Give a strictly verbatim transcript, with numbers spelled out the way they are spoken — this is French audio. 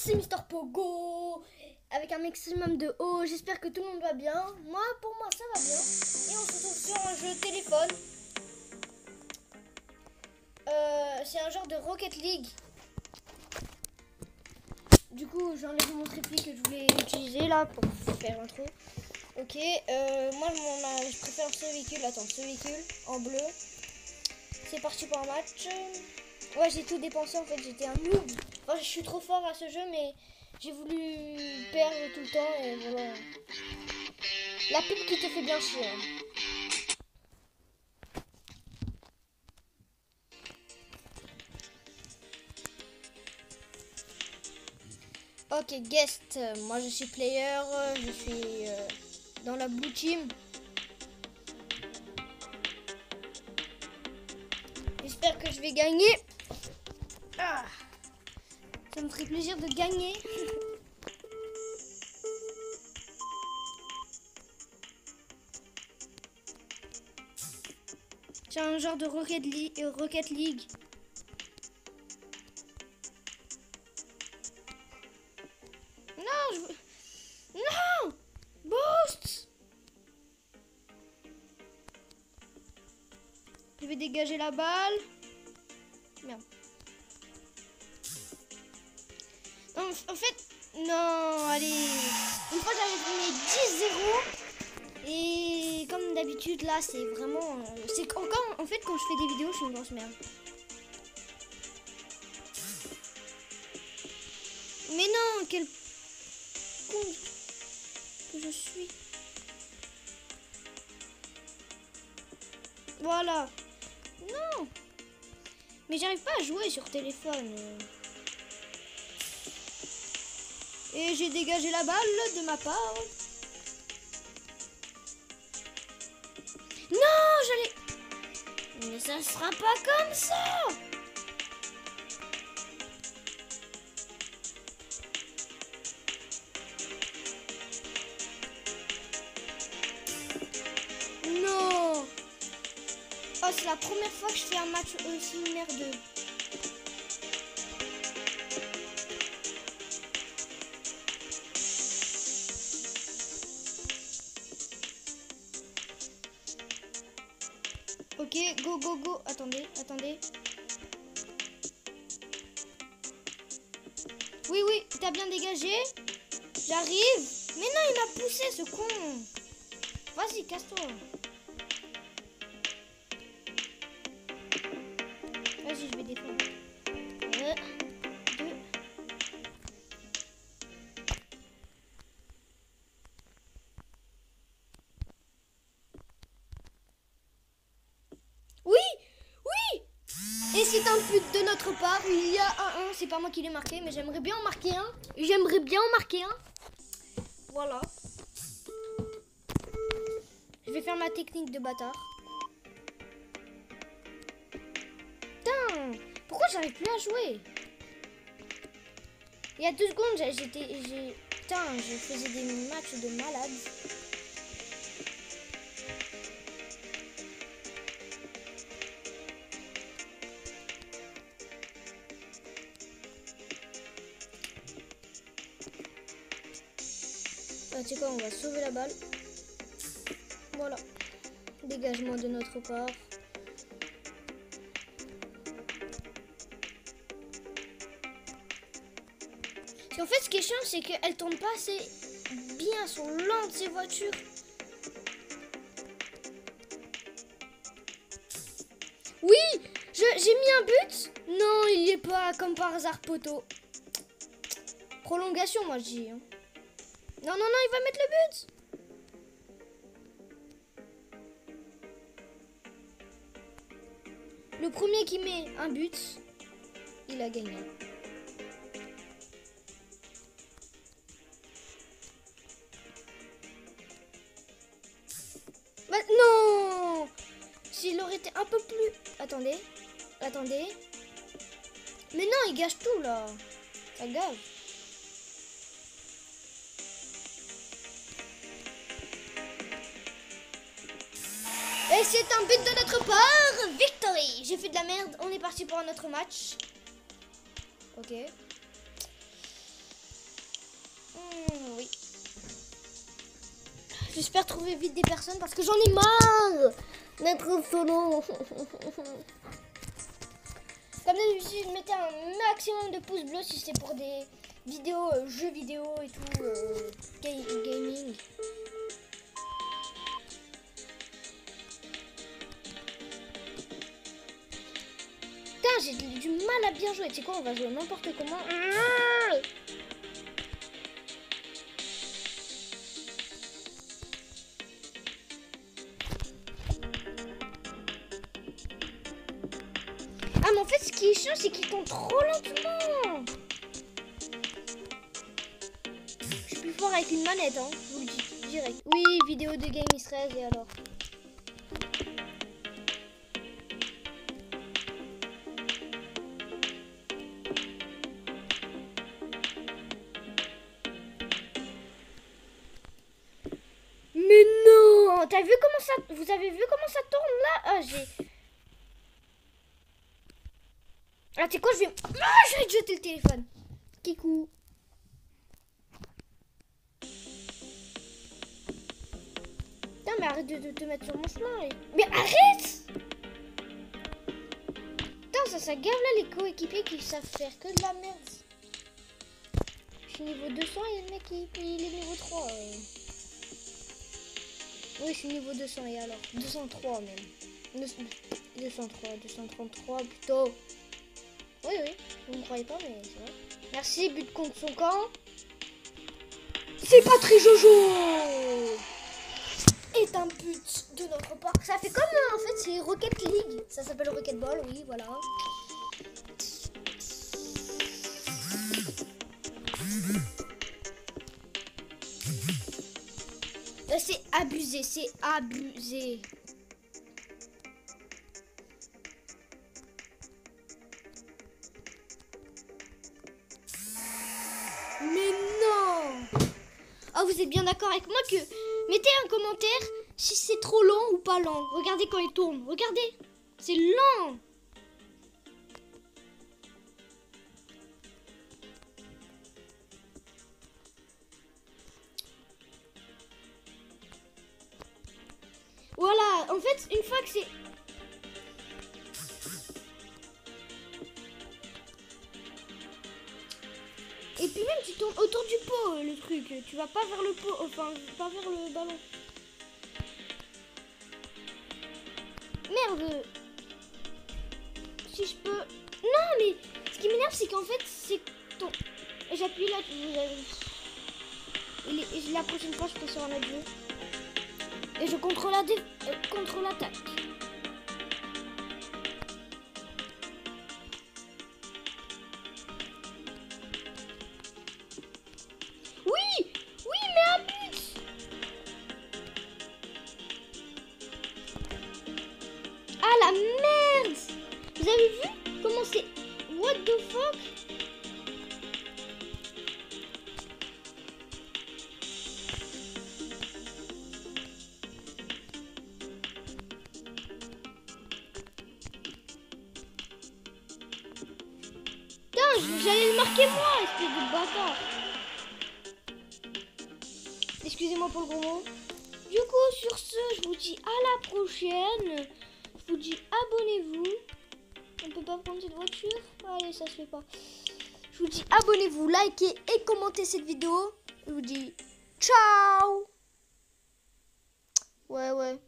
c'est Mister Pogo avec un maximum de haut. J'espère que tout le monde va bien. Moi, pour moi, ça va bien. Et on se retrouve sur un jeu téléphone. Euh, c'est un genre de Rocket League. Du coup, j'enlève mon trépied que je voulais utiliser là pour faire l'intro. Ok, euh, moi mon, je préfère ce véhicule. Attends, ce véhicule en bleu. C'est parti pour un match. Ouais, j'ai tout dépensé en fait. J'étais un noob. Enfin, je suis trop fort à ce jeu, mais j'ai voulu perdre tout le temps et voilà. La pub qui te fait bien chier. Hein. Ok, guest. Moi, je suis player. Je suis euh, dans la blue team. J'espère que je vais gagner. Ah, ça me ferait plaisir de gagner. C'est un genre de Rocket League. Euh, Rocket League. Non, je veux... Non, boost. Je vais dégager la balle. Merde. Non, en fait, non, allez. Une fois j'avais mis dix zéro. Et comme d'habitude, là, c'est vraiment... C'est encore, en fait, quand je fais des vidéos, je suis une grosse merde. Mais non, quel con que je suis. Voilà. Non. Mais j'arrive pas à jouer sur téléphone. Et j'ai dégagé la balle de ma part. Non, j'allais... Mais ça sera pas comme ça. Non. Oh, c'est la première fois que je fais un match aussi merdeux. Ok, go, go, go. Attendez, attendez. Oui, oui, t'as bien dégagé. J'arrive. Mais non, il m'a poussé, ce con. Vas-y, casse-toi. Vas-y, je vais défendre. Un, deux. Oui, oui. Et c'est un but de notre part. Il y a un un. C'est pas moi qui l'ai marqué, mais j'aimerais bien en marquer un. J'aimerais bien en marquer un. Voilà. Je vais faire ma technique de bâtard. Putain, pourquoi j'arrive plus à jouer? Il y a deux secondes, j'étais... Putain, je faisais des matchs de malade. Ah, tu sais quoi, on va sauver la balle. Voilà. Dégagement de notre part. En fait, ce qui est chiant, c'est qu'elles tournent pas assez bien, elles sont lentes ces voitures. Oui, j'ai mis un but. Non, il y est pas, comme par hasard, poteau. Prolongation, moi je dis. Hein. Non, non, non, il va mettre le but. Le premier qui met un but, il a gagné. Bah, non. S'il aurait été un peu plus... Attendez. Attendez. Mais non, il gâche tout, là. Ça gâche. Et c'est un but de notre part. Victory. J'ai fait de la merde. On est parti pour un autre match. Ok. Mmh, oui. J'espère trouver vite des personnes parce que j'en ai marre d'être solo. Comme d'habitude, mettez un maximum de pouces bleus si c'est pour des vidéos, euh, jeux vidéo et tout, euh, gaming. Putain, j'ai du mal à bien jouer. Tu sais quoi, on va jouer n'importe comment. Ah mais en fait ce qui est chiant c'est qu'il tombe trop lentement. Je suis plus fort avec une manette hein, je vous le dis direct. Oui, vidéo de Game is treize et alors. Mais non, t'as vu comment ça, vous avez vu comment ça tourne là? Ah j'ai... Ah, tu sais quoi, je vais... Ah, je vais te jeter le téléphone. Kikou. Putain, mais arrête de, de te mettre sur mon chemin. Et... Mais arrête! Putain, ça, ça gave là les coéquipiers qui savent faire que de la merde. Je suis niveau deux cents et le mec, il, il est niveau trois. Euh... Oui, je suis niveau deux cents et alors deux cent trois même. deux cent trois, deux cent trente-trois plutôt. Oui, oui, vous ne me croyez pas, mais c'est vrai. Merci, but contre son camp. C'est pas très Jojo. Est un but de notre part. Ça fait comme, en fait, c'est Rocket League. Ça s'appelle Rocket Ball, oui, voilà. Là, c'est abusé, c'est abusé. Mais non! Oh, vous êtes bien d'accord avec moi que... Mettez un commentaire si c'est trop lent ou pas lent. Regardez quand il tourne. Regardez. C'est lent. Voilà. En fait, une fois que c'est... Et puis même tu tournes autour du pot le truc, tu vas pas vers le pot, enfin pas vers le ballon. Merde. Si je peux... Non mais ce qui m'énerve c'est qu'en fait c'est ton... J'appuie là, vous avez... Et la prochaine fois je peux sur un autre jeu. Et je contrôle la dé... euh, contrôle l'attaque. Ah la merde! Vous avez vu comment c'est... What the fuck? Putain, j'allais le marquer moi, espèce de bâtard. Excusez-moi pour le gros mot. Du coup, sur ce, je vous dis à la prochaine. Je vous dis abonnez-vous. On peut pas prendre cette voiture? Allez, ça se fait pas. Je vous dis abonnez-vous, likez et commentez cette vidéo. Je vous dis ciao. Ouais, ouais.